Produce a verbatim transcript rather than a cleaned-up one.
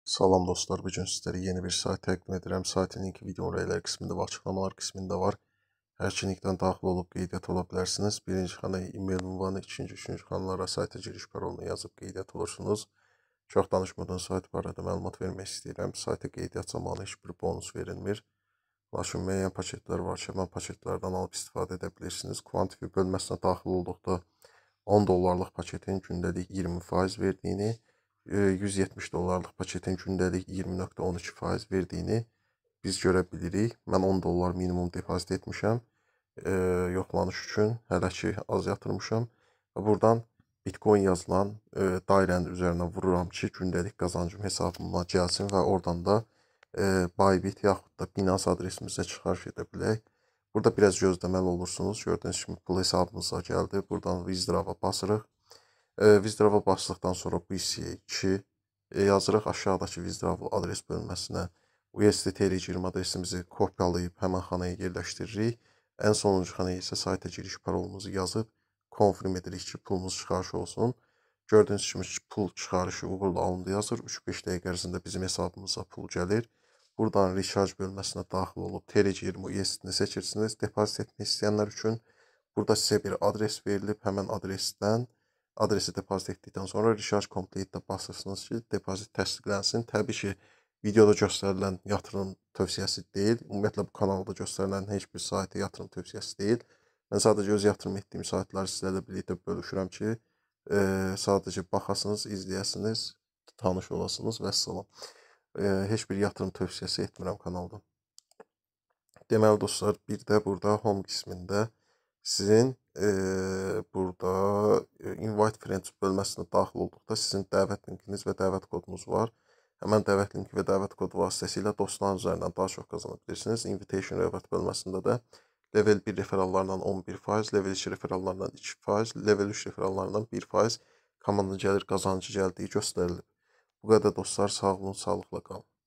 Salam dostlar, bugün sizlərə yeni bir sayt təqdim edirəm. Saytın linki videonun rəylər qismində və açıqlamalar qismində var. Hər iki linkdən daxil olub qeydiyyat ola bilərsiniz. Birinci xanaya e-mail ünvanı, ikinci, üçüncü xanalara sayta giriş parolunu yazıb qeydiyyat olursunuz. Çox danışmadan sayt barədə məlumat vermək istəyirəm. Sayta qeydiyyat zamanı heç bir bonus verilmir. Lakin müəyyən paketlər var ki, mən paketlərdən alıb istifadə edə bilirsiniz. Quantify bölməsinə daxil olduqda on dollarlıq paketin gündəlik iyirmi faiz verdiyini, yüz yetmiş dollarlıq paketin gündəlik iyirmi nöqtə on iki faiz verdiyini biz görə bilirik. Mən on dollar minimum depozit etmişəm. E, yoxlanış üçün hələ ki az yatırmışam. Buradan Bitcoin yazılan e, dairənin üzərinə vururam ki, gündəlik qazancım hesabıma gəlsin və oradan da e, Bybit yaxud da Binance adresimizə çıxarış edə bilək. Burada biraz gözləməli olursunuz. Gördüyünüz kimi pul hesabımıza gəldi. Buradan withdraw'a basırıq. Withdraw'a basdıqdan sonra bu hissəyə iki yazırıq. Aşağıdakı withdraw adres bölməsinə U S D T R yirmi adresimizi kopyalayıb həmən xanaya yerləşdiririk. Ən sonuncu xanaya isə sayta giriş parolumuzu yazıb konfirm edirik ki, pulumuz çıxarış olsun. Gördüyünüz kimi pul çıxarışı uğurla alındı yazır. üç beş dəqiqə ərzində bizim hesabımıza pul gəlir. Buradan recharge bölməsinə daxil olub T R yirmi U S D-ni seçirsiniz. Depozit etmək istəyənlər üçün burada sizə bir adres verilib. Həmən adresdən adresi depozit etdikdən sonra recharge complete-də basırsınız ki, depozit təsdiqlənsin. Təbii ki, videoda göstərilən yatırım tövsiyəsi deyil. Ümumiyyətlə, bu kanalda göstərilən heç bir saytə yatırım tövsiyəsi deyil. Mən sadəcə öz yatırım etdiyim saytları sizlərlə birlikdə bölüşürəm ki, e, sadəcə baxasınız, izləyəsiniz, tanış olasınız və salam. E, heç bir yatırım tövsiyəsi etmirəm kanalda. Deməli dostlar, bir də burada home qismində sizin e, burada e, invite friends bölməsinə daxil olduqda sizin dəvət linkiniz və dəvət kodunuz var. Həmən dəvət linki və dəvət kodu vasitəsilə dostların üzərindən daha çox qazana bilirsiniz. Invitation reward bölməsində də level bir referallarından on bir faiz, level iki referallarından iki faiz, level üç referallarından bir faiz komanda gəlir qazancı gəldiyi göstərilib. Bu qədər dostlar, sağ olun, sağlıqla qalın.